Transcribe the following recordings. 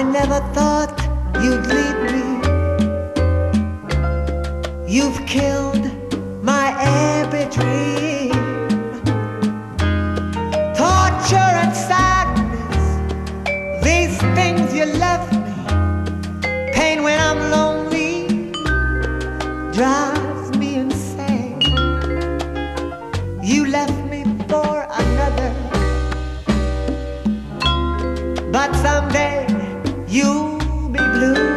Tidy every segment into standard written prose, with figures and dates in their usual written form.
never thought you'd leave me. You've killed my every dream. Torture and sadness, these things you left me. Pain when I'm lonely drives me insane. You left me for another, but someday you'll be blue.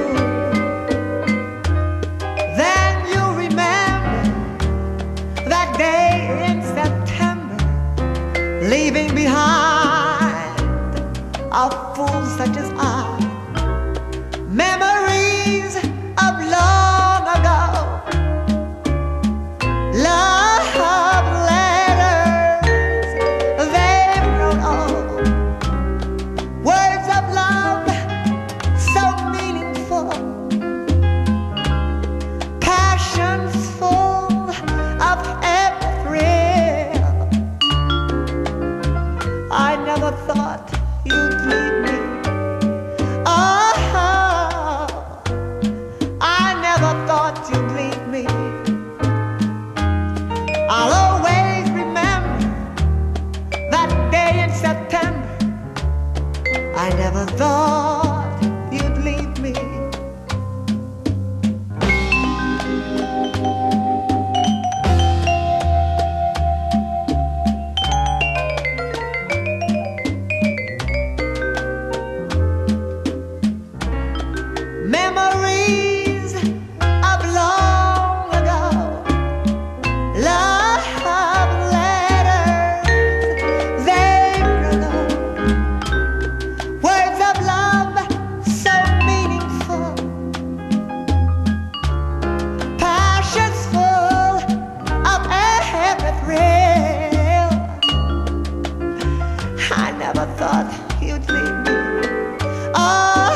Then you'll remember that day in September, leaving behind a fool such as I. Memories of long ago, love letters they wrote on, words of love so meaningful, passions full of every thrill. I never thought you'd leave me. Oh, I never thought you'd leave me. I'll always remember that day in September. I never thought you'd leave me. Memories of long ago, love letters they wrote on, words of love so meaningful, passions full of every thrill. I never thought you'd leave me. Oh,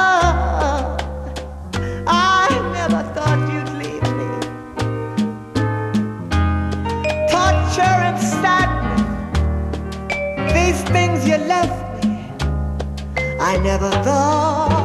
I never thought you'd leave me. Torture and sadness, these things you left me. I never thought